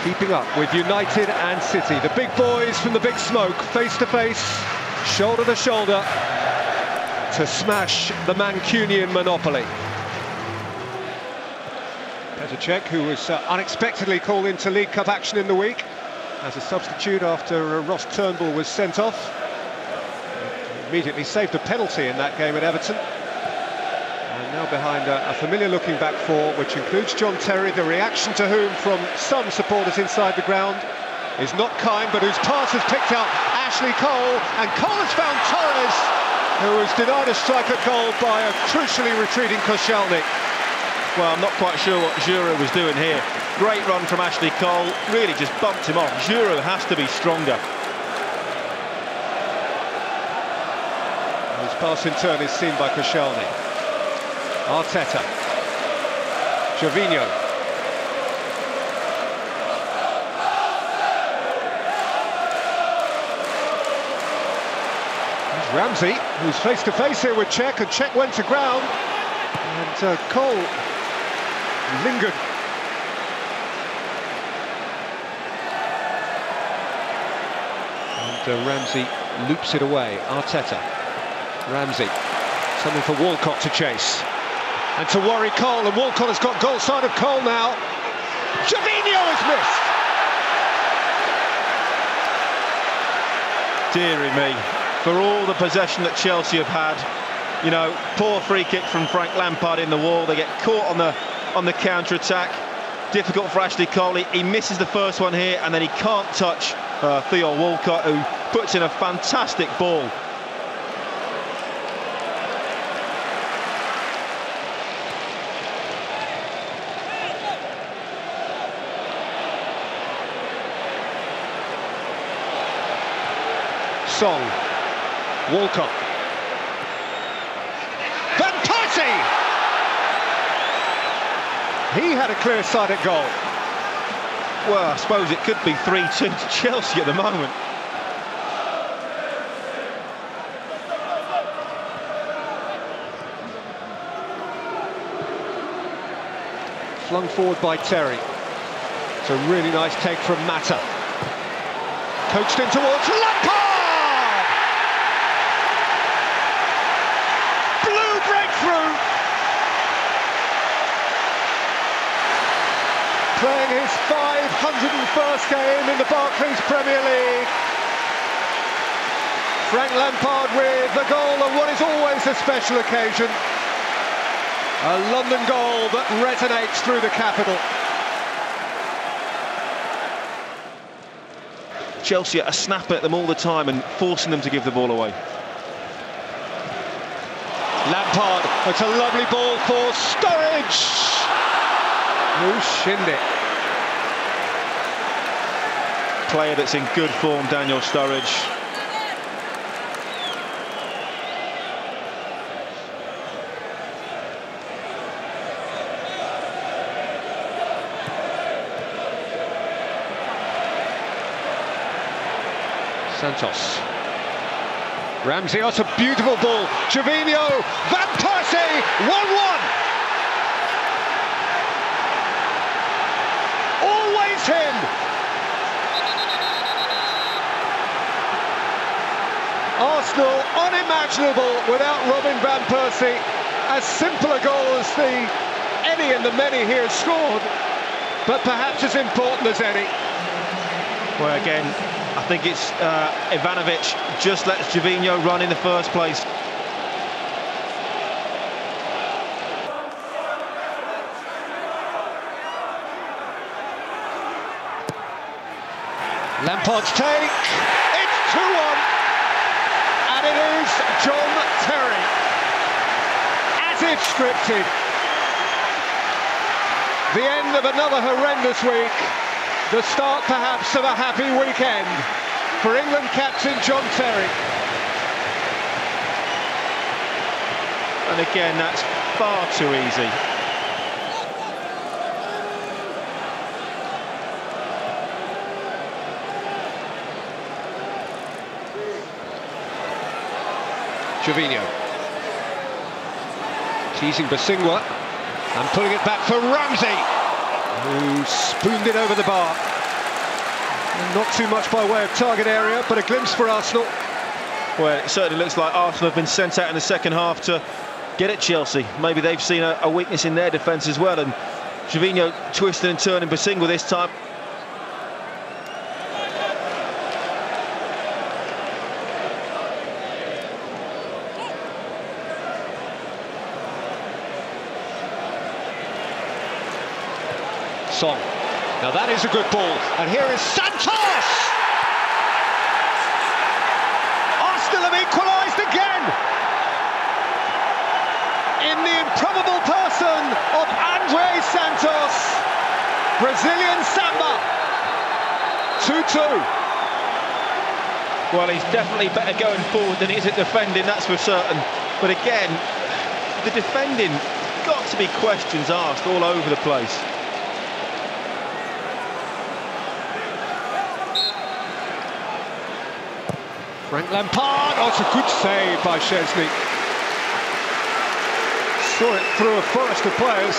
keeping up with United and City. The big boys from the big smoke, face to face, shoulder to shoulder, to smash the Mancunian monopoly. Petr Cech, who was unexpectedly called into League Cup action in the week as a substitute after Ross Turnbull was sent off. Immediately saved a penalty in that game at Everton. And now behind a familiar-looking back four, which includes John Terry, the reaction to whom from some supporters inside the ground is not kind, but whose pass has picked out Ashley Cole, and Cole has found Torres, who was denied a strike at goal by a crucially retreating Koscielny. Well, I'm not quite sure what Giroud was doing here. Great run from Ashley Cole, really just bumped him off. Giroud has to be stronger. His pass in turn is seen by Koscielny. Arteta. Gervinho. There's Ramsey, who's face to face here with Cech, and Cech went to ground. And Cole lingered. And Ramsey loops it away. Arteta. Ramsey. Something for Walcott to chase. And to worry Cole, and Walcott has got goal side of Cole now. Gervinho has missed! Deary me, for all the possession that Chelsea have had, you know, poor free kick from Frank Lampard in the wall. They get caught on the counter-attack. Difficult for Ashley Cole. He misses the first one here, and then he can't touch Theo Walcott, who puts in a fantastic ball. Song. Walcott. Van Persie! He had a clear sight at goal. Well, I suppose it could be 3-2 to Chelsea at the moment. Flung forward by Terry. It's a really nice take from Mata. Coached in towards Lampard! Blue breakthrough! Playing his 501st game in the Barclays Premier League. Frank Lampard with the goal of what is always a special occasion. A London goal that resonates through the capital. Chelsea are snapping at them all the time and forcing them to give the ball away. Lampard, it's a lovely ball for Sturridge, who shinned it. Player that's in good form, Daniel Sturridge. Santos. Ramsey, oh, it's a beautiful ball. Gervinho, Van Persie, 1-1. Always him. Arsenal unimaginable without Robin Van Persie. As simple a goal as any and the many he has scored, but perhaps as important as any. Well, again, I think it's Ivanovic just lets Gervinho run in the first place. Lampard's take, it's 2-1, and it is John Terry, as if scripted. The end of another horrendous week. The start, perhaps, of a happy weekend for England captain John Terry. And again, that's far too easy. Gervinho. Teasing Basingwa and putting it back for Ramsey, who spooned it over the bar. Not too much by way of target area, but a glimpse for Arsenal. Well, it certainly looks like Arsenal have been sent out in the second half to get at Chelsea. Maybe they've seen a weakness in their defence as well, and Gervinho twisting and turning Basingo this time. Son. Now that is a good ball, and here is Santos! Arsenal have equalised again! In the improbable person of Andre Santos. Brazilian Samba. 2-2. Well, he's definitely better going forward than he is at defending, that's for certain. But again, the defending, got to be questions asked all over the place. Frank Lampard, oh, it's a good save by Szczesny. Saw it through a forest of players.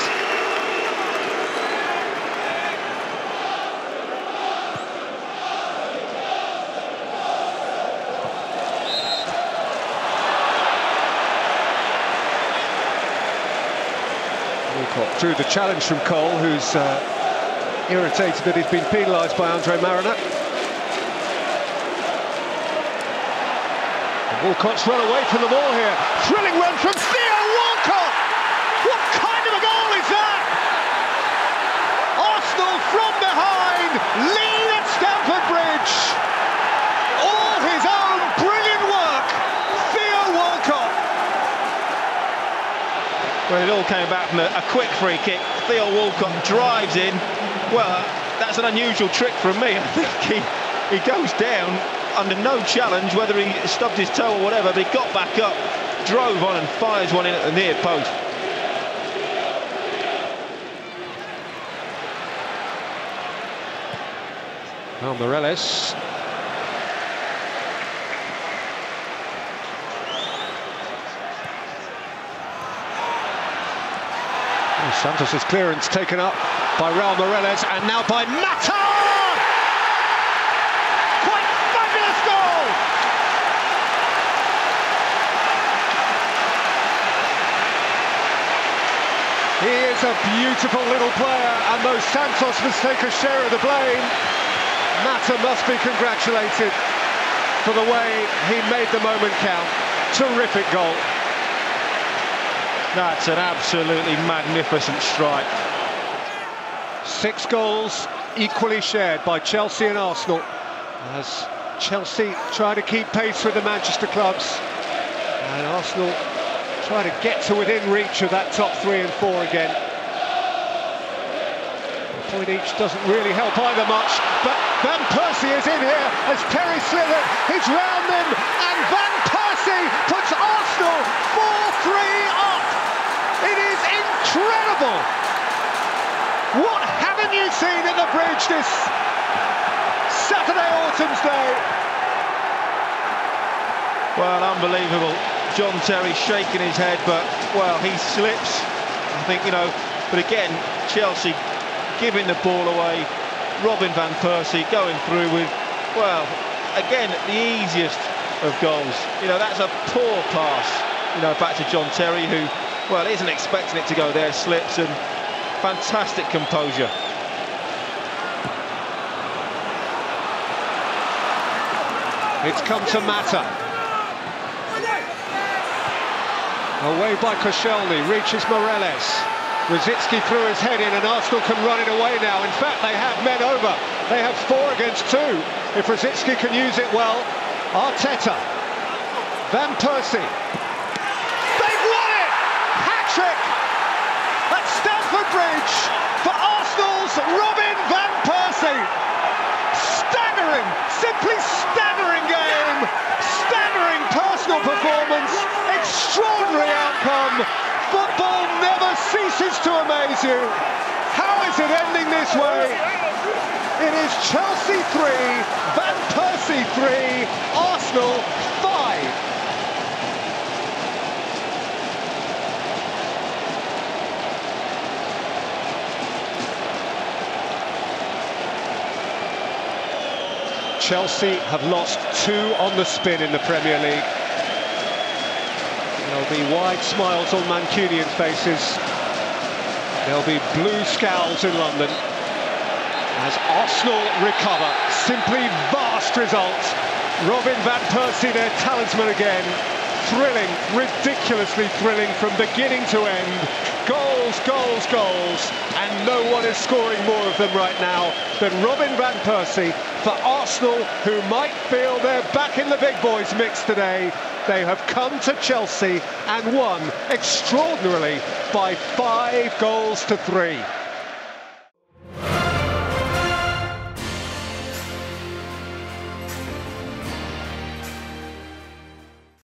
Walcott drew the challenge from Cole, who's irritated that he's been penalised by Andre Mariner. Walcott's run away from the ball here. Thrilling run from Theo Walcott! What kind of a goal is that? Arsenal from behind, lead at Stamford Bridge. All his own brilliant work, Theo Walcott. Well, it all came back from a quick free kick. Theo Walcott drives in. Well, that's an unusual trick from me. I think he goes down under no challenge, whether he stubbed his toe or whatever, but he got back up, drove on and fires one in at the near post. Well, Morelos. Santos' clearance taken up by Raul Morelos, and now by Mata! He is a beautiful little player, and though Santos must take a share of the blame, Mata must be congratulated for the way he made the moment count. Terrific goal. That's an absolutely magnificent strike. 6 goals equally shared by Chelsea and Arsenal, as Chelsea try to keep pace with the Manchester clubs, and Arsenal try to get to within reach of that top 3 and 4 again. A point each doesn't really help either much, but Van Persie is in here as Terry slithered. He's round them, and Van Persie puts Arsenal 4-3 up. It is incredible. What haven't you seen at the Bridge this Saturday Autumn's Day? Well, unbelievable. John Terry shaking his head, but, well, he slips. I think, you know, but again, Chelsea giving the ball away. Robin Van Persie going through with, well, again, the easiest of goals. You know, that's a poor pass, you know, back to John Terry, who, well, isn't expecting it to go there, slips, and fantastic composure. It's come to Mata. Away by Koscielny, reaches Morelos. Rosicky threw his head in, and Arsenal can run it away now. In fact, they have men over. They have 4 against 2. If Rosicky can use it well. Arteta. Van Persie. They've won it! Hat-trick at Stamford Bridge for Arsenal's Robin Van Persie. Staggering, simply staggering game. Staggering personal performance. Extraordinary outcome. Football never ceases to amaze you. How is it ending this way? It is Chelsea 3, Van Persie 3, Arsenal 5. Chelsea have lost 2 on the spin in the Premier League. There'll be wide smiles on Mancunian faces. There'll be blue scowls in London as Arsenal recover. Simply vast result. Robin van Persie, their talisman again. Thrilling, ridiculously thrilling from beginning to end. Goals, goals, goals, and no one is scoring more of them right now than Robin van Persie for Arsenal, who might feel they're back in the big boys mix today. They have come to Chelsea and won extraordinarily by 5 goals to 3.